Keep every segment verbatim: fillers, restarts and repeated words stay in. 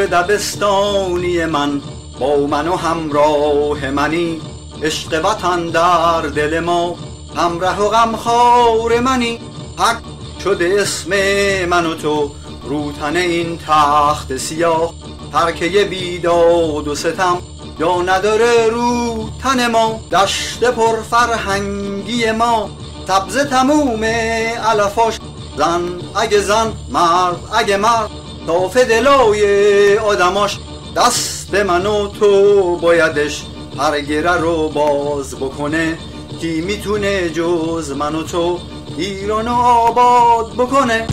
یار دبستانی من با من و همراه منی، عشق وطن در دل ما همراه و غمخوار منی. حق شده اسم من و تو رو تن این تخت سیاه، ترکه بیداد و ستم یا نداره رو تن ما. دشت پر فرهنگی ما سبز تموم علفاش، زن اگه زن مرد اگه مرد صاف دلای آدماش. دست من و تو بایدش هر گره رو باز بکنه، کی میتونه جز من و تو ایرانو آباد بکنه.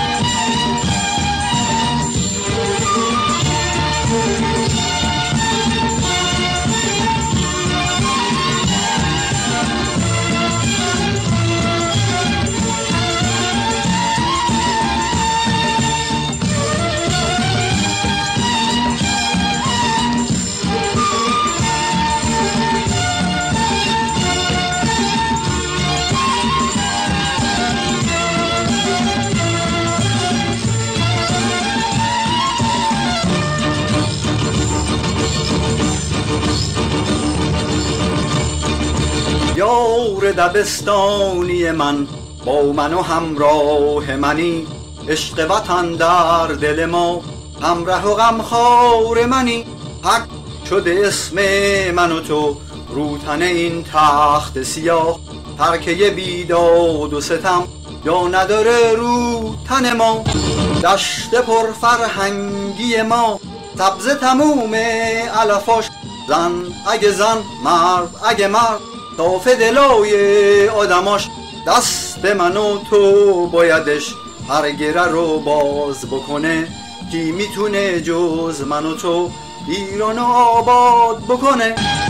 یار دبستانی من با من و همراه منی، عشق وطن در دل ما همراه و غمخوار منی. حق شده اسم من و تو رو تن این تخت سیاه، ترکه بیداد و ستم یا نداره رو تن ما. دشت پر فرهنگی ما سبز تموم علفاش، زن اگه زن مرد اگه مرد صاف دلای آدماش. دست من و تو بایدش هر گره رو باز بکنه، کی میتونه جز من و تو ایرانو آباد بکنه.